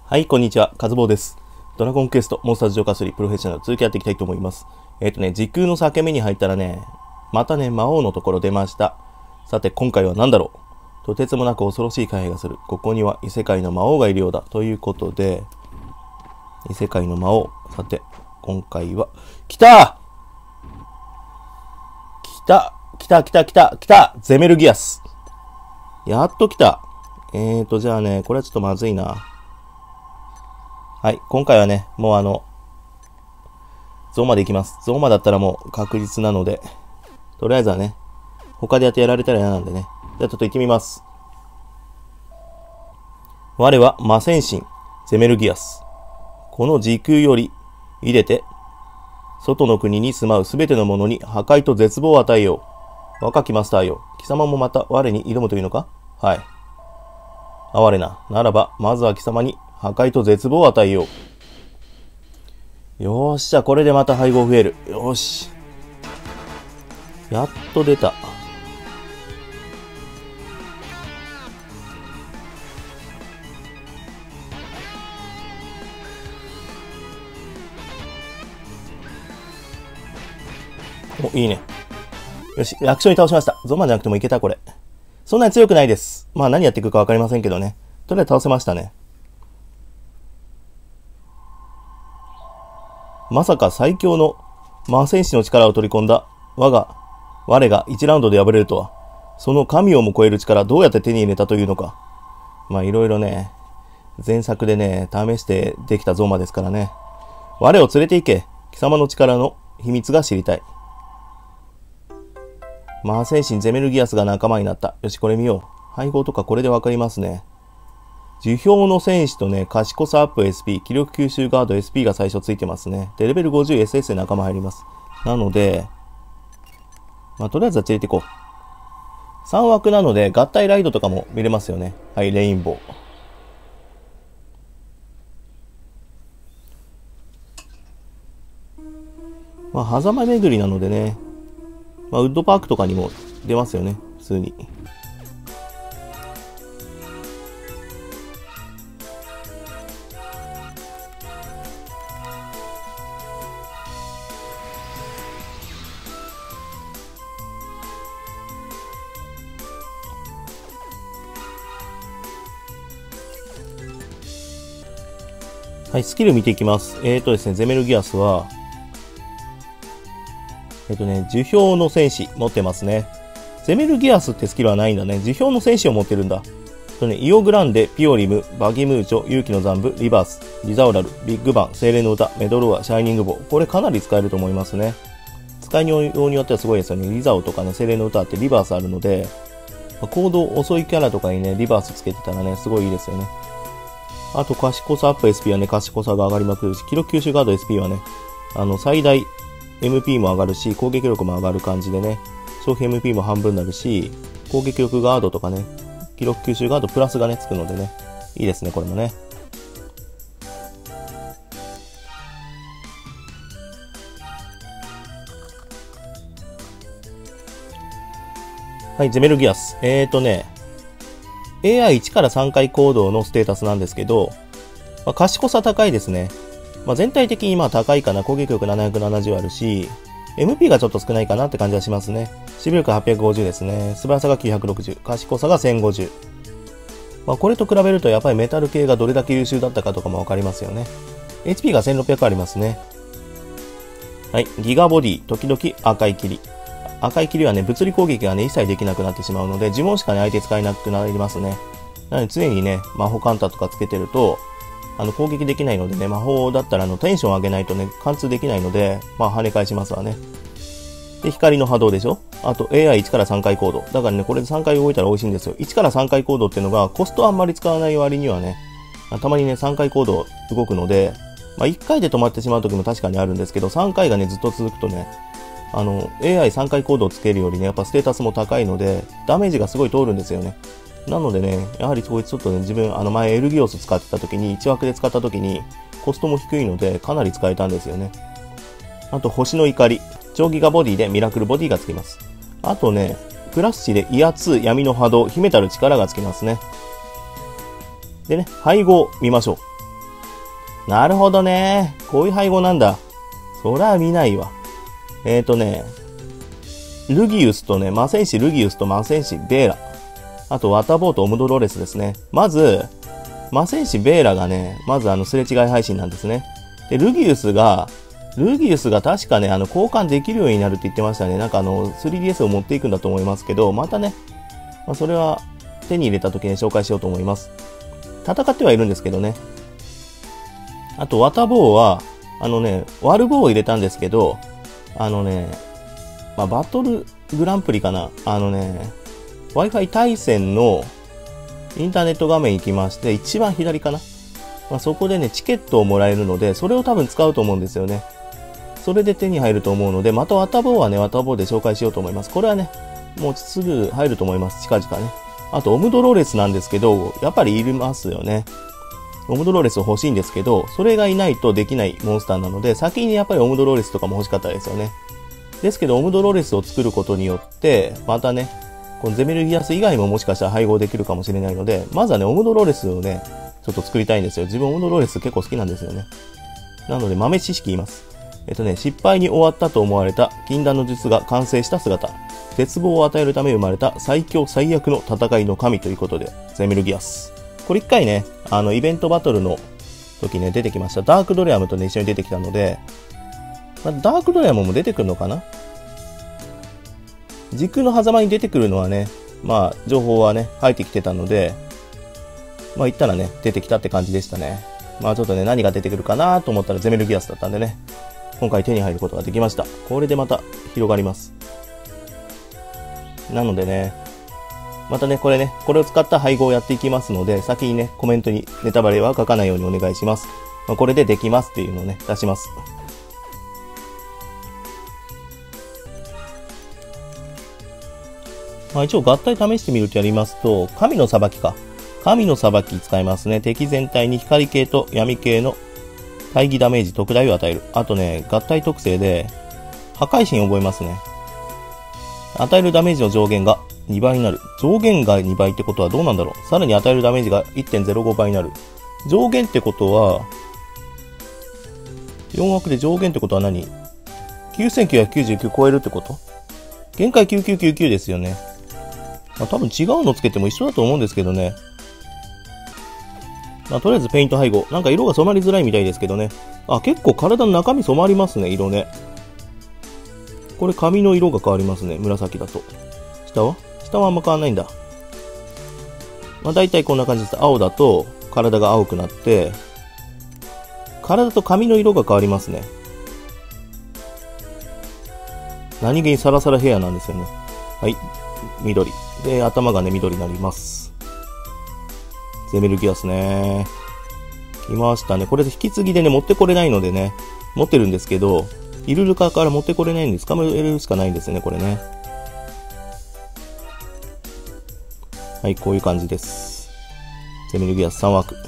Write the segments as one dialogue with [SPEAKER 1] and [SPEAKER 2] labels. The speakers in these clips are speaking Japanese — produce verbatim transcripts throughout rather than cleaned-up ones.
[SPEAKER 1] はい、こんにちは。カズボウです。ドラゴンクエスト、モンスターズ浄化するプロフェッショナル続きやっていきたいと思います。えっ、ー、とね、時空の裂け目に入ったらね、またね、魔王のところ出ました。さて、今回は何だろう。とてつもなく恐ろしい気配がする。ここには異世界の魔王がいるようだ。ということで、異世界の魔王。さて、今回は、来た来た来た来た来た来たゼメルギアス。やっと来た。えーと、じゃあね、これはちょっとまずいな。はい、今回はね、もうあの、ゾーマで行きます。ゾーマだったらもう確実なので、とりあえずはね、他でやってやられたら嫌なんでね。じゃあちょっと行ってみます。我は魔戦神、ゼメルギアス。この時空より入れて、外の国に住まうすべての者に破壊と絶望を与えよう。若きマスターよ、貴様もまた我に挑むというのか？はい。哀れな。ならば、まずは貴様に破壊と絶望を与えよう。よーし、じゃあこれでまた配合増える。よーし。やっと出た。お、いいね。よし、楽勝に倒しました。ゾマじゃなくてもいけた、これ。そんなに強くないです。まあ何やっていくかわかりませんけどね。とりあえず倒せましたね。まさか最強の魔戦士の力を取り込んだ我が、我がいちラウンドで敗れるとは、その神をも超える力どうやって手に入れたというのか。まあいろいろね、前作でね、試してできたゾーマですからね。我を連れて行け。貴様の力の秘密が知りたい。魔戦神ゼメルギアスが仲間になった。よし、これ見よう。配合とかこれでわかりますね。樹氷の戦士とね、賢さアップ エスピー、気力吸収ガード エスピー が最初ついてますね。で、レベル ごじゅうエスエス で仲間入ります。なので、まあ、とりあえずは連れていこう。さん枠なので、合体ライドとかも見れますよね。はい、レインボー。まあ、狭間巡りなのでね、まあ、ウッドパークとかにも出ますよね、普通に。はい、スキル見ていきます。えーとですね、ゼメルギアスは、えっとね、樹氷の戦士持ってますね。ゼメルギアスってスキルはないんだね。樹氷の戦士を持ってるんだ。とね、イオグランデ、ピオリム、バギムーチョ、勇気の残部、リバース、リザオラル、ビッグバン、精霊の歌、メドロア、シャイニングボウ。これかなり使えると思いますね。使いようによってはすごいですよね。リザオとかね、精霊の歌ってリバースあるので、行動遅いキャラとかにね、リバースつけてたらね、すごいいいですよね。あと、賢さアップ エスピー はね、賢さが上がりまくるし、記録吸収ガード エスピー はね、あの、最大、エムピー も上がるし、攻撃力も上がる感じでね、消費 エムピー も半分になるし、攻撃力ガードとかね、記録吸収ガードプラスがね、つくのでね、いいですね、これもね。はい、ゼメルギアス。えーとね、エーアイいち からさんかい行動のステータスなんですけど、まあ、賢さ高いですね。まあ、全体的にまあ高いかな。攻撃力ななひゃくななじゅうあるし、エムピー がちょっと少ないかなって感じはしますね。守備力はっぴゃくごじゅうですね。素早さがきゅうひゃくろくじゅう。賢さがせんごじゅう。まあ、これと比べるとやっぱりメタル系がどれだけ優秀だったかとかもわかりますよね。エイチピー がせんろっぴゃくありますね。はい。ギガボディ。時々赤い霧。赤い霧はね、物理攻撃がね、一切できなくなってしまうので、呪文しかね、相手使えなくなりますね。なので常にね、魔法カウンターとかつけてると、あの、攻撃できないのでね、魔法だったらあの、テンション上げないとね、貫通できないので、まあ、跳ね返しますわね。で、光の波動でしょ？あと、エーアイいち からさんかい行動。だからね、これでさんかい動いたら美味しいんですよ。いちからさんかい行動っていうのが、コストあんまり使わない割にはね、たまにね、さんかい行動動くので、まあ、いっかいで止まってしまう時も確かにあるんですけど、さんかいがね、ずっと続くとね、あの、エーアイさんかい行動をつけるよりね、やっぱステータスも高いので、ダメージがすごい通るんですよね。なのでね、やはりこいつちょっとね、自分、あの前エルギオス使ってた時に、いち枠で使った時に、コストも低いので、かなり使えたんですよね。あと、星の怒り。超ギガボディでミラクルボディがつきます。あとね、プラス値で威圧、闇の波動、秘めたる力がつきますね。でね、配合見ましょう。 なるほどね。こういう配合なんだ。そりゃ見ないわ。えーとね、ルギウスとね、魔戦士ルギウスと魔戦士ベーラ。あと、ワタボーとオムドローレスですね。まず、魔戦士ベーラがね、まずあの、すれ違い配信なんですね。で、ルギウスが、ルギウスが確かね、あの、交換できるようになるって言ってましたね。なんかあの、スリーディーエス を持っていくんだと思いますけど、またね、まあ、それは手に入れた時に紹介しようと思います。戦ってはいるんですけどね。あと、ワタボーは、あのね、ワルボーを入れたんですけど、あのね、まあ、バトルグランプリかな。あのね、Wi-Fi 対戦のインターネット画面行きまして、一番左かな。まあ、そこでね、チケットをもらえるので、それを多分使うと思うんですよね。それで手に入ると思うので、またワタボーはね、ワタボーで紹介しようと思います。これはね、もうすぐ入ると思います。近々ね。あと、オムドローレスなんですけど、やっぱりいりますよね。オムドローレス欲しいんですけど、それがいないとできないモンスターなので、先にやっぱりオムドローレスとかも欲しかったですよね。ですけど、オムドローレスを作ることによって、またね、このゼメルギアス以外ももしかしたら配合できるかもしれないので、まずはね、オムドローレスをね、ちょっと作りたいんですよ。自分オムドローレス結構好きなんですよね。なので、豆知識言います。えっとね、失敗に終わったと思われた禁断の術が完成した姿。絶望を与えるため生まれた最強最悪の戦いの神ということで、ゼメルギアス。これ一回ね、あの、イベントバトルの時ね、出てきました。ダークドレアムとね、一緒に出てきたので、まあ、ダークドレアムも出てくるのかな？時空の狭間に出てくるのはね、まあ、情報はね、入ってきてたので、まあ、言ったらね、出てきたって感じでしたね。まあ、ちょっとね、何が出てくるかなと思ったらゼメルギアスだったんでね、今回手に入ることができました。これでまた広がります。なのでね、またね、これね、これを使った配合をやっていきますので、先にね、コメントにネタバレは書かないようにお願いします。まあ、これでできますっていうのをね、出します。まあ、一応合体試してみるとやりますと、神の裁きか。神の裁き使いますね。敵全体に光系と闇系の対義ダメージ特大を与える。あとね、合体特性で、破壊神を覚えますね。与えるダメージの上限がにばいになる。上限がにばいってことはどうなんだろう。さらに与えるダメージが いってんゼロご 倍になる。上限ってことは、よん枠で上限ってことは何 ?きゅうせんきゅうひゃくきゅうじゅうきゅう 超えるってこと？限界きゅうきゅうきゅうきゅうですよね。まあ、多分違うのつけても一緒だと思うんですけどね。まあ、とりあえずペイント配合。なんか色が染まりづらいみたいですけどね。あ、結構体の中身染まりますね、色ね。これ髪の色が変わりますね、紫だと。下は下はあんま変わんないんだ。まあ大体こんな感じです。青だと体が青くなって、体と髪の色が変わりますね。何気にサラサラヘアなんですよね。はい。緑。で、頭がね、緑になります。ゼメルギアスね。来ましたね。これ引き継ぎでね、持ってこれないのでね、持ってるんですけど、イルルカから持ってこれないんです。捕まえるしかないんですね、これね。はい、こういう感じです。ゼメルギアスさん枠。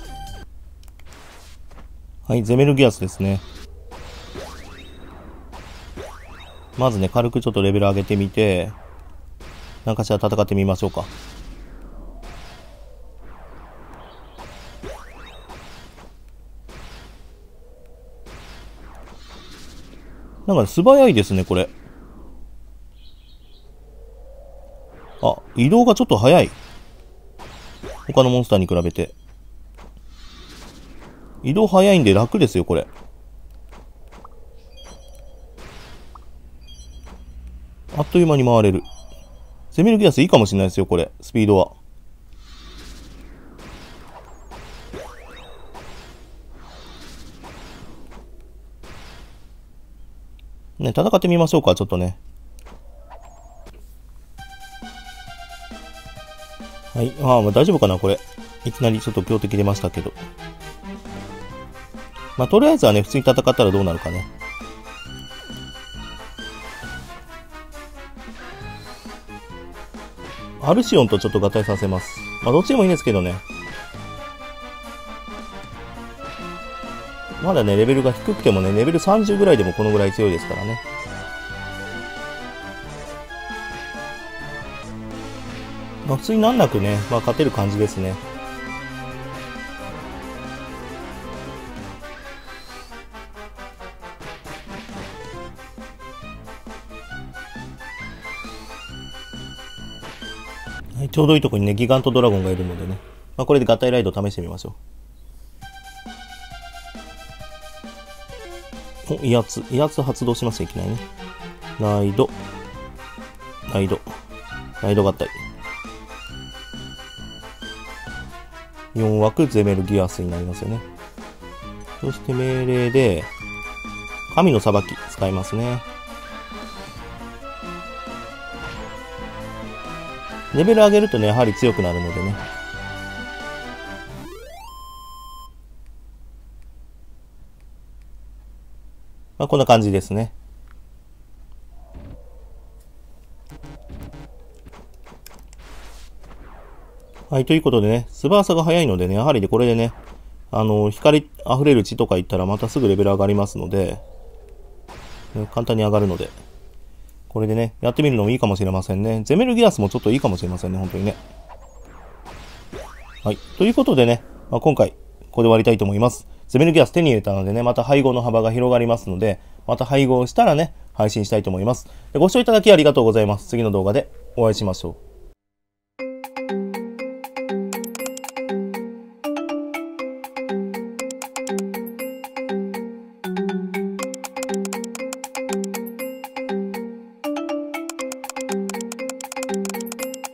[SPEAKER 1] はい、ゼメルギアスですね。まずね、軽くちょっとレベル上げてみて、何かしら戦ってみましょうか。なんか素早いですね、これ。あ、移動がちょっと早い。他のモンスターに比べて。移動早いんで楽ですよ、これ。あっという間に回れる。ゼメルギアスいいかもしれないですよ、これ。スピードは。ね、戦ってみましょうか、ちょっとね。はい。ああ、まあ大丈夫かな、これ。いきなりちょっと強敵出ましたけど。まあ、とりあえずはね、普通に戦ったらどうなるかね。アルシオンとちょっと合体させます。まあ、どっちでもいいんですけどね。まだね、レベルが低くてもね、レベルさんじゅうぐらいでもこのぐらい強いですからね。まあ、普通に難なくね、まあ、勝てる感じですね。 ちょうどいいとこにね、ギガントドラゴンがいるのでね。まあ、これで合体ライド試してみましょう。お、威圧。威圧発動しますよ、いきなりね。ライド。ライド。ライド合体。よん枠ゼメルギアスになりますよね。そして命令で、神の裁き使いますね。レベル上げるとね、やはり強くなるのでね。まあ、こんな感じですね。はい、ということでね、素早さが速いのでね、やはりでこれでね、あの、光溢れる血とかいったらまたすぐレベル上がりますので、ね、簡単に上がるので、これでね、やってみるのもいいかもしれませんね。ゼメルギアスもちょっといいかもしれませんね、本当にね。はい。ということでね、まあ、今回、ここで終わりたいと思います。ゼメルギアス手に入れたのでね、また配合の幅が広がりますので、また配合したらね、配信したいと思います。ご視聴いただきありがとうございます。次の動画でお会いしましょう。